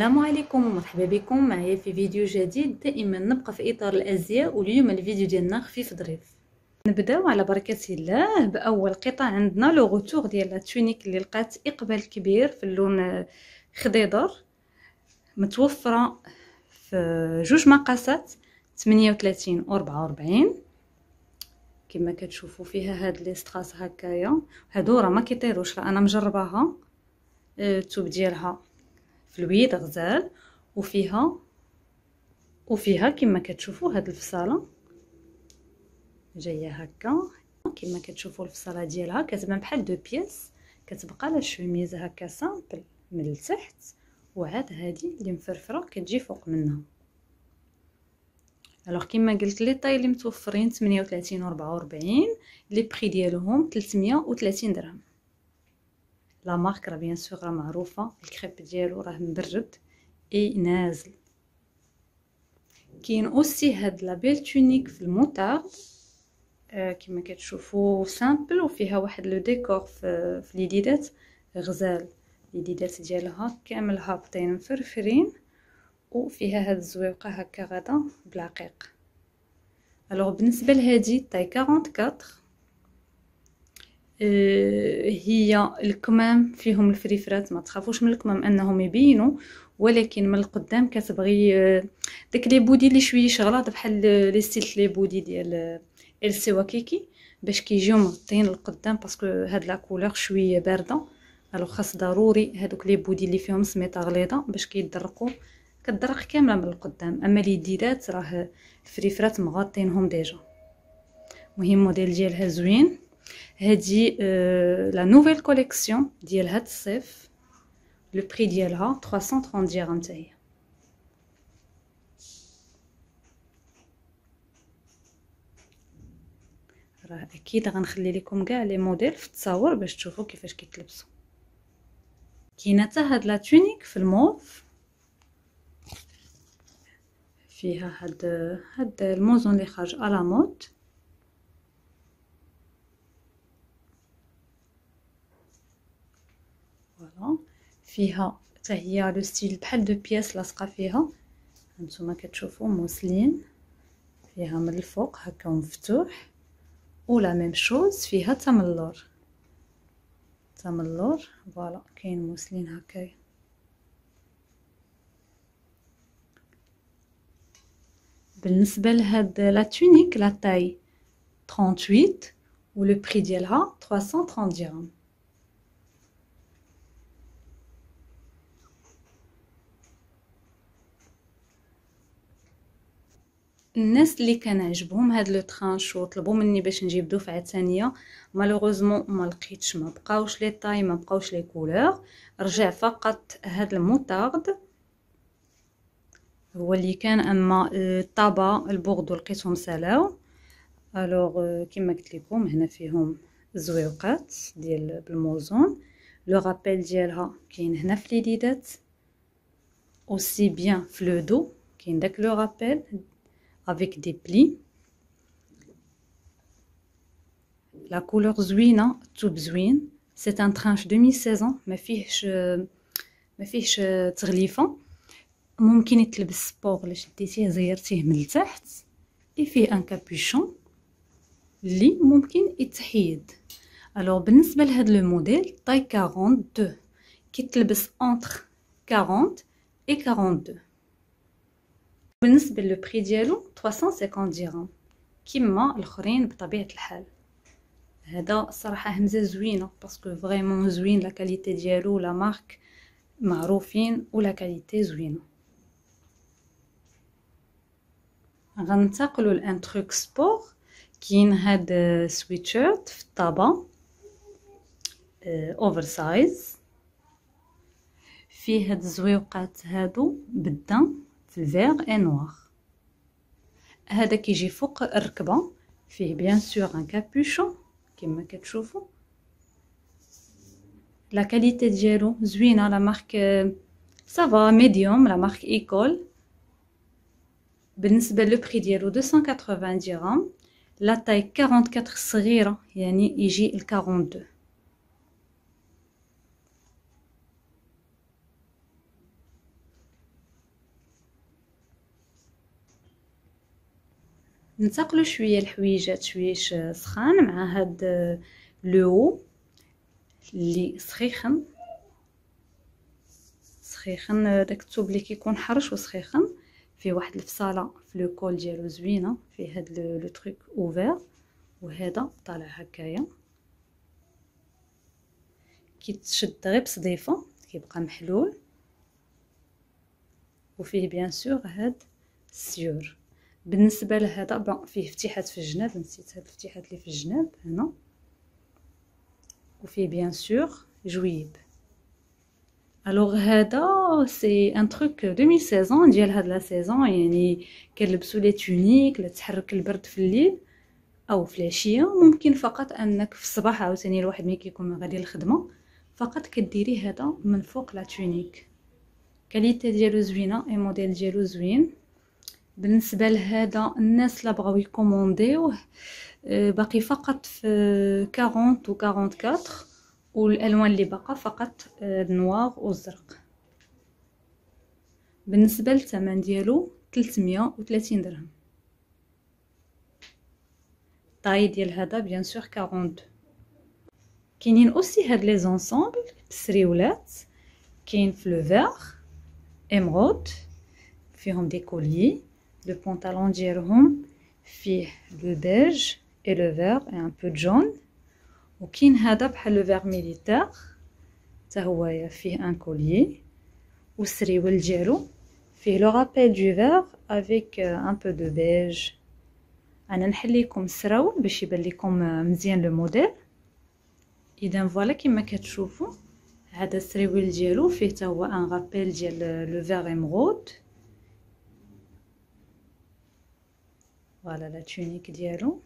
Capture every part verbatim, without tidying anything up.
السلام عليكم ومرحبا بكم معايا في فيديو جديد. دائما نبقى في اطار الازياء، واليوم الفيديو ديالنا خفيف ظريف. نبداو على بركه الله باول قطعه عندنا لو غوتور ديال لا تونيك اللي لقات اقبال كبير في اللون خضيضر، متوفره في جوج مقاسات ثمانية وثلاثين و أربعة وأربعين. كما كتشوفوا فيها هاد لي ستراس هكايا، هادو راه ما كيطيروش، راه انا مجرباها. الثوب ديالها فلويد غزال، وفيها وفيها كما كتشوفوا هاد الفصاله جايه هكا. كما كتشوفوا الفصاله ديالها كتبان بحال دو بياس، كتبقى لا شوميز هكا سامبل من التحت، وعاد هادي اللي مفرفره كتجي فوق منها. الوغ كما قلت لي طاي اللي متوفرين ثمانية وثلاثين و أربعة وأربعين، لي بري ديالهم ثلاثمية وثلاثين درهم. لا مارك راه بيان سور راه معروفه، الكريب ديالو راه مبرد اي نازل. كاين اوسي هاد لا بيل تونيك في الموطارد، آه كما كتشوفوا سامبل، وفيها واحد لو ديكور في في اليديدات غزال. اليديدات ديالها كامل هابطين مفرفرين، وفيها هاد الزويقه هكا غدا بلاقيق. الوغ بالنسبه لهادي طاي أربعة وأربعين، هي الكمام فيهم الفريفرات، ما تخافوش من الكمام انهم يبينوا، ولكن من القدام كتبغي داك لي بودي اللي شويه شغلاط بحال لي ستيل لي بودي ديال السي واكيكي، باش كيجيو مغطين القدام، باسكو هاد لا كولور شويه بارده. الو خاص ضروري هادوك لي بودي اللي فيهم سميطه غليظه باش كيدرقوا، كتدرق كامله من القدام. اما اليديدات راه الفريفرات مغطينهم ديجا. مهم موديل ديالها زوين. هادي آه لا نوفيل كوليكسيون ديال هاد الصيف، لو بري ديالها ثلاثمية وثلاثين درهم حتى هي. راه اكيد غنخلي لكم كاع لي موديل في التصاور باش تشوفوا كيفاش كيتلبسوا. كاينه حتى هاد لا تونيك في الموف، فيها هاد هاد الموزون اللي خارج على مود. فوالا فيها حتى هي لو ستيل بحال دو بياس لاصقه فيها، هانتوما كتشوفوا موسلين، فيها من الفوق هكا مفتوح، ولا ميم شوز فيها حتى من اللور حتى من اللور. فوالا كاين موسلين هكايا. بالنسبه لهاد لا تونيك لا تاي ثمانية وثلاثين، ولو بري ديالها ثلاثمية وثلاثين درهم. الناس اللي كان عجبهم هاد لو ترانش وطلبوا مني باش نجيب دفعه ثانيه، مالوغوزمون ما لقيتش، ما بقاوش لي طاي، ما بقاوش لي كولور. رجع فقط هاد الموطارد هو اللي كان، اما الطابا البوردو لقيتهم سالاو. الوغ كما قلت لكم هنا فيهم زويوقات ديال بالموزون. لو رابيل ديالها كاين هنا في اليديدات، اوسي بيان في لو دو كاين داك لو رابيل avec des plis. La couleur زوينه، الثوب زوين. c'est un tranche demi saison، ما فيهش ما فيهش تغليفه، ممكن يتلبس سبور الا شديتيه زيرتيه من التحت. اي فيه ان كابوشون اللي ممكن يتحيد. الوغ بالنسبه لهذا لو موديل طاي اثنين وأربعين، كيتلبس انتر أربعين و اثنين وأربعين. بالنسبه لو بري ديالو ثلاثمية وخمسين درهم كيما الاخرين بطبيعه الحال. هذا صراحه همزه زوينه، باسكو فريمون زوين، لا كاليتي ديالو لا مارك معروفين ولا كاليتي زوينه. غننتقلوا لان تروك سبور. كاين هاد سويتشيرت في الطابا اوفر سايز، فيه هاد الزويوقات هادو بالدم في الفيغ اي نوار. هذا كيجي فوق الركبه، فيه بيان سور ان كابوشون كما كتشوفوا. لا كاليتي ديالو زوينه، لا مارك سافا ميديوم، لا مارك ايكول. بالنسبه لو بري ديالو مئتين وثمانين درهم. لا تاي أربعة وأربعين صغيره، يعني يجي ال اثنين وأربعين. ننتقلوا شويه الحويجات شويش سخان مع هاد لو اللي سخيخن سخيخن داك الثوب اللي كيكون حرش وسخيخن، فيه واحد الفصاله في لو كول ديالو زوينه، فيه هاد لو تروك اوفر، وهذا طالع هكايا كيتشد غير بصديفه كيبقى محلول، وفيه بيان سور هاد السيور. بالنسبه لهذا بون فيه فتيحات في الجناب، نسيت هاد الفتيحات اللي في الجناب هنا، وفيه بيان سور جويب. الوغ هذا سي ان تروك ألفين وستة عشر ديال هاد لا سيزون، يعني كنلبسوا لي تونيك لا تحرك البرد في الليل او في العشيه، ممكن فقط انك في الصباح عاوتاني الواحد ملي كيكون غادي للخدمه فقط كديري هذا من فوق لا تونيك. كاليتي ديالو زوينه، اي موديل ديالو زوين. بالنسبه لهذا الناس لا بغاو يكومونديوه باقي فقط في أربعين و أربعة وأربعين، والالوان اللي باقا فقط النوار والزرق. بالنسبه للثمن ديالو ثلاثمية وثلاثين درهم. طاي ديال هذا بيان سور اثنين وأربعين. كاينين اوسي هاد لي زونسومبل بسريولات، كاين في لو فيغ امرود فيهم دي كوليي، لو بونطالون ديالهم فيه لو بيج اي لو فيغ اي ان بو جون، وكاين هذا بحال لو فيغ ميليتير حتى هويا فيه ان كوليي، والسريول ديالو فيه لو رابيل دو فيغ افيك ان بو دو بيج. انا نحليكم السراول باش يبان لكم مزيان لو موديل. اذا فوالا كما كتشوفوا هذا السريول ديالو فيه حتى هو ان رابيل ديال لو فيغ امرود. فوالا لا تونيك ديالو،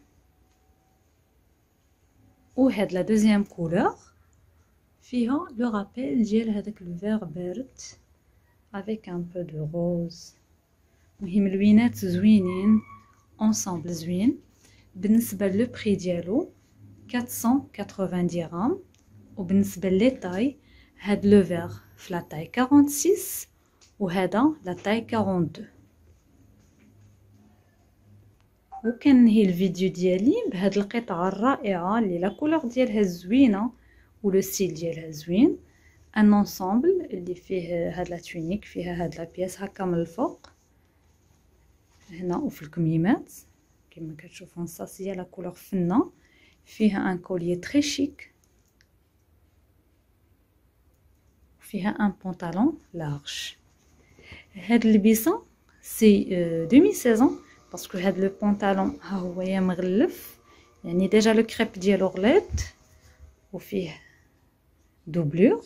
وهاد لا دوزيام كولور فيها لو رابيل ديال هذاك لو فيغ بارد افيك ان بو دو روز. مهم لوينات زوينين، انصامبل زوين. بالنسبه لو بري ديالو أربعمية وثمانين درهم. وبالنسبه لي طاي هاد لو فيغ في لا طاي ستة وأربعين وهذا لا طاي اثنين وأربعين. وكنهي الفيديو ديالي بهاد القطعه الرائعه اللي لا كولور ديالها زوينه ولو ستيل ديالها زوين. ان انصامبل اللي فيه هاد لا تونيك فيها هاد لا بياس هكا من الفوق هنا وفي الكميمات كما كتشوفوا نصاصيه لا كولور فنه، فيها ان كوليي تري شيك، فيها ان بونطالون لارج. هاد اللبسه سي ألفين وستة عشر باسكو هاد لو بونطالون ها هو يا مغلف، يعني ديجا لو كريب ديالو غليظ وفيه دوبلور،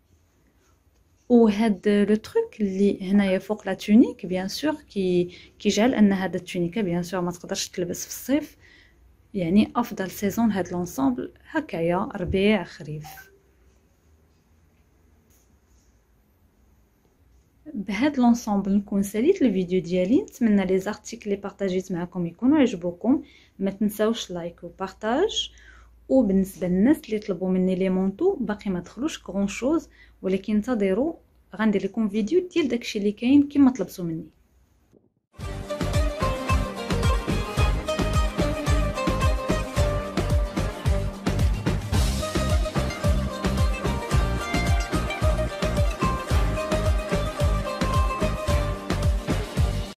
وهاد لو تروك اللي هنايا فوق لا تونيك بيان سور كي كيجعل ان هاد التونيكه بيان سور ما تقدرش تلبس في الصيف، يعني افضل سيزون هاد لونسومبل هكايا ربيع خريف. بهاد لونسومبل نكون ساليت الفيديو ديالي. نتمنى لي زارتيكل اللي بارطاجيت معكم يكونوا عجبوكم، ما تنساوش لايك وبارطاج. وبالنسبه للناس اللي طلبوا مني لي مونطو باقي ما دخلوش كرون شوز، ولكن انتظروا غندير لكم فيديو ديال داكشي اللي كاين كما طلبتوا مني.